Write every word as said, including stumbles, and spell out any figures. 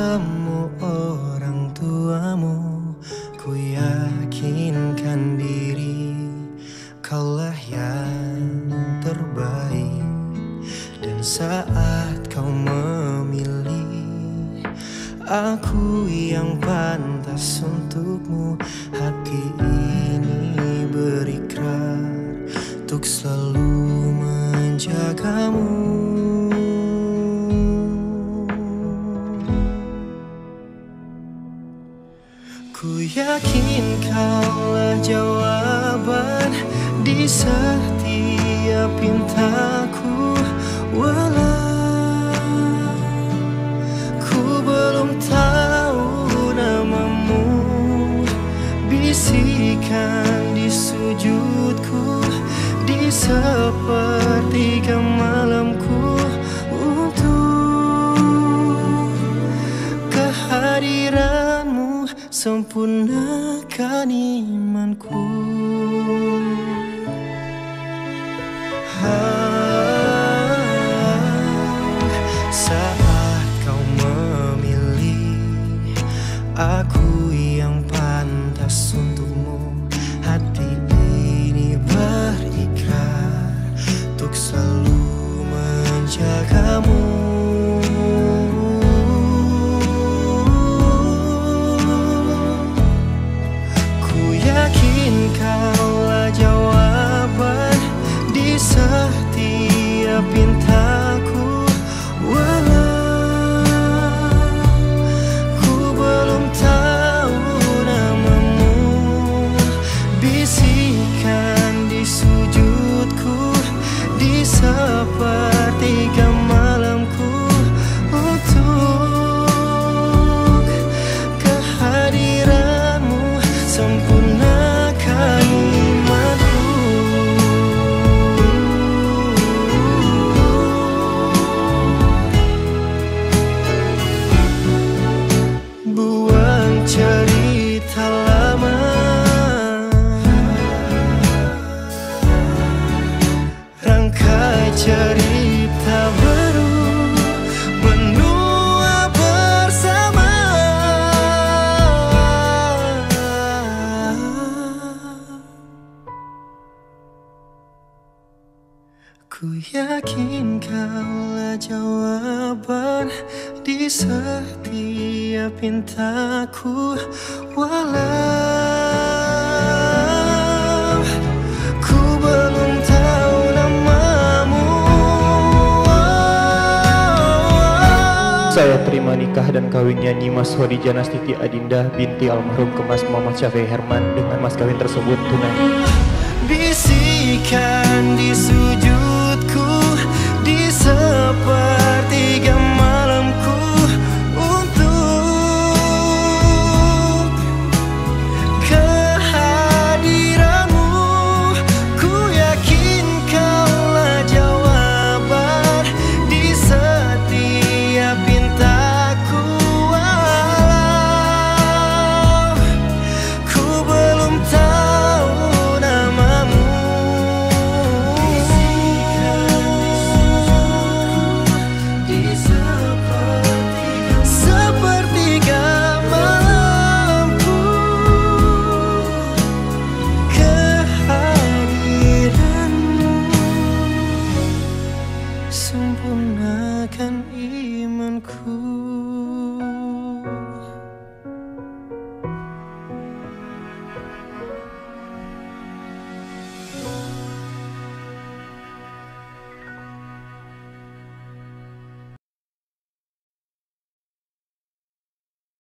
bertemu orang tuamu, ku yakinkan diri kaulah yang terbaik. Dan saat kau memilih aku yang pantas untukmu, hati ini berikrar untuk selalu menjagamu. Ku yakin kaulah jawaban di setiap pintaku, walau ku belum tahu namamu. Bisikan di sujudku, di sepertiga malamku, untuk kehadiranmu sempurnakan imanku. Saat kau memilih aku yang pantas untukmu, hati ini berikrar untuk selalu menjagamu. Kaulah jawaban di setiap pintaku, walau ku belum tahu namamu. Bisikan di sujudku, di sepertiga malamku, untuk kehadiranmu sempurna imanku. Buang cerita lama, rangkai cerita baru, menua bersama. Ku yakin kaulah jawaban di setiap pintaku, walau ku belum tahu namamu. Saya terima nikah dan kawinnya Nyimas Khadijah Nastiti Adinda binti almarhum Kemas Muhammad Syafi'i Herman dengan mas kawin tersebut tunai. Bisikan di sujudku, di sepertiga malamku, untuk kehadiranmu. Ku yakin kaulah jawaban di setiap pintaku, walau ku belum tahu namamu. Sepertiga malamku, kehadiranmu sempurnakan imanku.